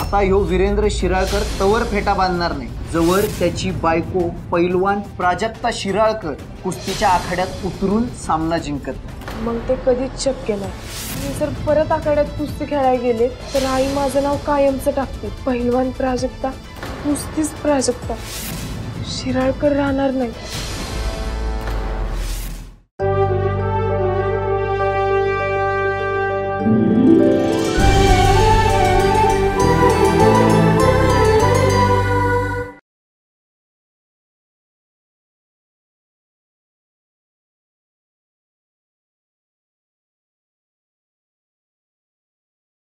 आता ह्यो वीरेंद्र शिराळकर तवर फेटा बांधणार नाही जवर त्याची बायको पैलवान प्राजक्ता शिराळकर कुस्तीच्या आखाड्यात उतरून सामना जिंकत। मग ते कधीच शक्य नाही। मी जर परत आखाड्यात कुस्ती खेळायला गेले तर आई माझं नाव कायमचं टाकते। पैलवान प्राजक्ता, कुस्तीच प्राजक्ता, शिराळकर राहणार नाही।